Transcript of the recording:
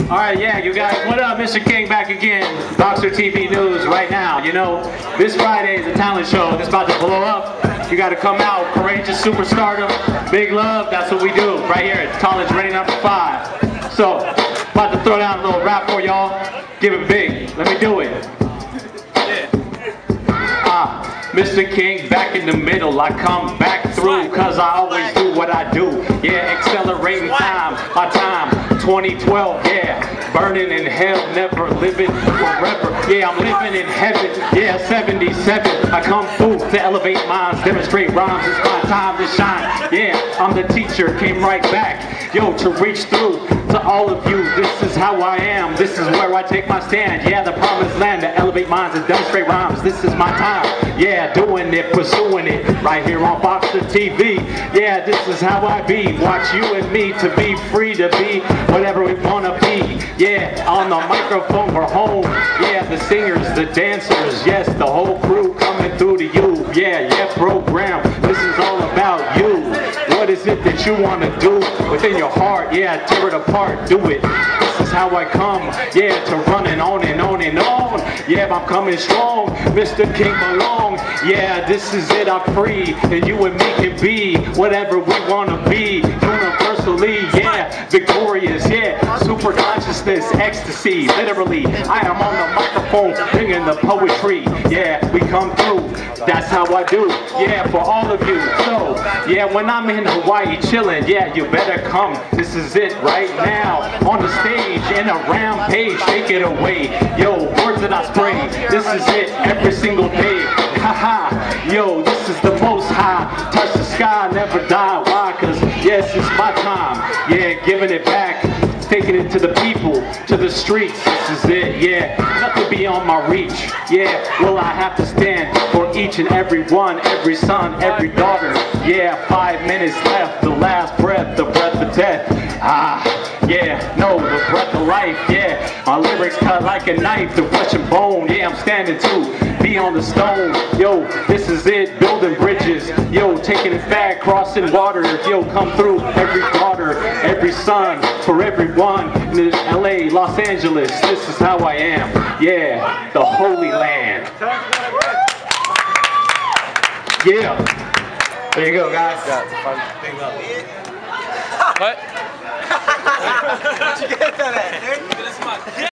Alright, yeah, you guys, what up? Mr. King back again. Boxer TV News right now. You know, this Friday is a talent show. It's about to blow up. You gotta come out. Courageous superstardom. Big love. That's what we do right here at College Ready number 5. So, about to throw down a little rap for y'all. Give it big. Let me do it. Mr. King back in the middle, I come back through, cause I always do what I do. Yeah, accelerating time, my time, 2012, yeah, burning in hell, never living forever. Yeah, I'm living in heaven, yeah, 77, I come through to elevate minds, demonstrate rhymes, it's my time to shine. Yeah, I'm the teacher, came right back, yo, to reach through to all of you. This is how I am, this is where I take my stand. Yeah, the promised land to elevate minds and demonstrate rhymes, this is my time. Yeah, doing it, pursuing it, right here on Boxer TV. Yeah, this is how I be. Watch you and me to be free to be whatever we wanna be. Yeah, on the microphone we're home. Yeah, the singers, the dancers, yes, the whole crew coming through to you. Yeah, program, this is all about you. What is it that you wanna do within your heart? Yeah, tear it apart, do it. This is how I come, yeah, to running on and on and on. Yeah, I'm coming strong, Mr. King belong. Yeah, this is it, I'm free, and you and me can be whatever we wanna be. Universally, yeah, victorious, yeah, super consciousness, ecstasy, literally. I am on the microphone, bringing the poetry. Yeah, we come through, that's how I do. Yeah, for all of you. So, yeah, when I'm in Hawaii chilling, yeah, you better come. This is it right now, on the stage, in a rampage, take it away. Yo, words that I spray, this is it, every single day. Haha, yo, this is the most high. Touch the sky, never die. Why? Cause yes, it's my time. Yeah, giving it back, taking it to the people, to the streets. This is it, yeah. Nothing beyond my reach. Yeah, will I have to stand for each and every one, every son, every daughter. Yeah, 5 minutes left, the last breath, the breath of death. Yeah, no, the breath of life, yeah. My lyrics cut like a knife, the flesh and bone. Yeah, I'm standing to be on the stone. Yo, this is it, building bridges. Yo, taking it back, crossing water. Yo, come through, every daughter, every son, for everyone in LA, Los Angeles. This is how I am. Yeah, the Holy Land. Yeah. There you go, guys. What? Where'd you get that at, dude?